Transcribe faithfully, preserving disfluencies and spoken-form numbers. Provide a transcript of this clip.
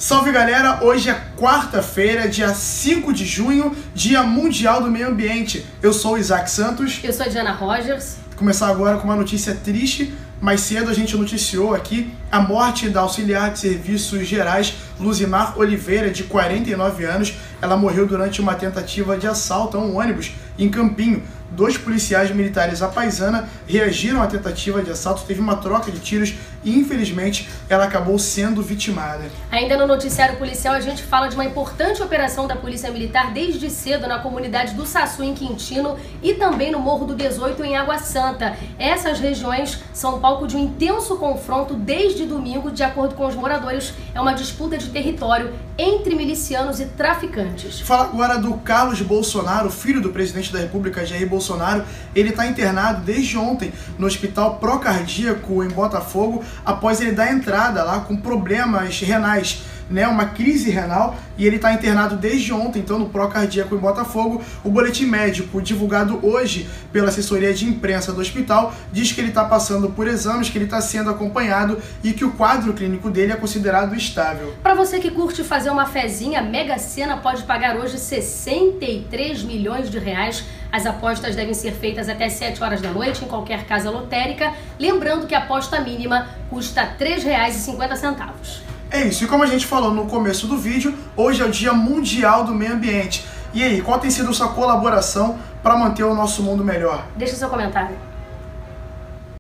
Salve galera, hoje é quarta-feira, dia cinco de junho, Dia Mundial do Meio Ambiente. Eu sou o Isaac Santos. Eu sou a Diana Rogers. Vou começar agora com uma notícia triste. Mais cedo a gente noticiou aqui a morte da auxiliar de serviços gerais Luzimar Oliveira, de quarenta e nove anos. Ela morreu durante uma tentativa de assalto a um ônibus em Campinho. Dois policiais militares à paisana reagiram à tentativa de assalto, teve uma troca de tiros e, infelizmente, ela acabou sendo vitimada. Ainda no noticiário policial, a gente fala de uma importante operação da Polícia Militar desde cedo na comunidade do Saçu, em Quintino, e também no Morro do dezoito, em Água Santa. Essas regiões são palco de um intenso confronto desde domingo. De acordo com os moradores, é uma disputa de território entre milicianos e traficantes. Fala agora do Carlos Bolsonaro, filho do presidente da República, Jair Bolsonaro. Ele está internado desde ontem no Hospital Procardíaco em Botafogo, após ele dar entrada lá com problemas renais, né, uma crise renal, e ele está internado desde ontem, então, no Procardíaco em Botafogo. O boletim médico divulgado hoje pela assessoria de imprensa do hospital diz que ele está passando por exames, que ele está sendo acompanhado e que o quadro clínico dele é considerado estável. Para você que curte fazer uma fezinha, a Mega Sena pode pagar hoje sessenta e três milhões de reais. As apostas devem ser feitas até sete horas da noite em qualquer casa lotérica. Lembrando que a aposta mínima custa três reais e cinquenta centavos. É isso, e como a gente falou no começo do vídeo, hoje é o Dia Mundial do Meio Ambiente. E aí, qual tem sido sua colaboração para manter o nosso mundo melhor? Deixa seu comentário.